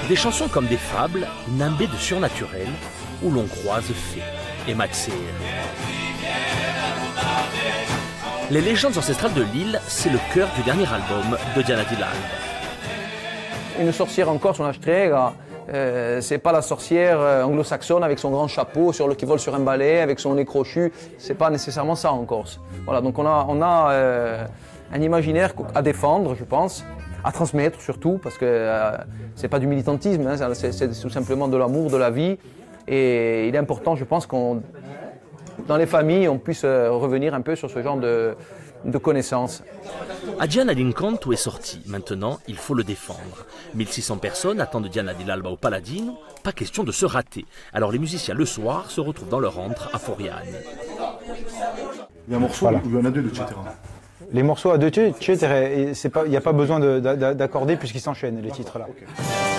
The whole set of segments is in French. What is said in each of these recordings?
Des chansons comme des fables, nimbées de surnaturel, où l'on croise fées et matzir. Les légendes ancestrales de l'île, c'est le cœur du dernier album de Diana Di Lalba. Une sorcière en Corse, una strega, c'est pas la sorcière anglo-saxonne avec son grand chapeau qui vole sur un balai, avec son nez crochu. C'est pas nécessairement ça en Corse. Voilà, donc on a un imaginaire à défendre, je pense, à transmettre surtout, parce que c'est pas du militantisme, hein, c'est tout simplement de l'amour, de la vie. Et il est important, je pense, dans les familles, on puisse revenir un peu sur ce genre de connaissances. Diana d'Incanto est sorti. Maintenant, il faut le défendre. 1600 personnes attendent Diana Di Lalba au Paladino. Pas question de se rater. Alors les musiciens, le soir, se retrouvent dans leur antre à Foriane. Il y a un morceau où il y en a deux, etc. Les morceaux à deux titres, il n'y a pas besoin d'accorder puisqu'ils s'enchaînent, les titres là. Okay.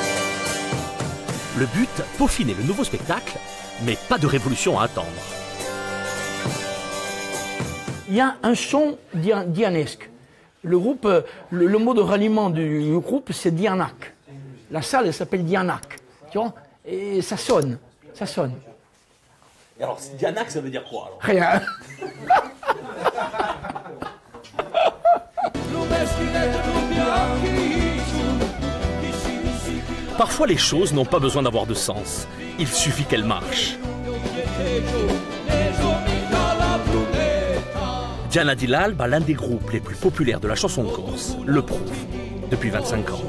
Le but, peaufiner le nouveau spectacle, mais pas de révolution à attendre. Il y a un son dianesque. Le groupe, le mot de ralliement du groupe, c'est Dianac. La salle, elle s'appelle Dianac. Tu vois ? Et ça sonne, ça sonne. Et alors, Dianac, ça veut dire quoi alors ? Rien. Parfois, les choses n'ont pas besoin d'avoir de sens. Il suffit qu'elles marchent. Diana Di Lalba, l'un des groupes les plus populaires de la chanson corse, le prouve depuis 25 ans.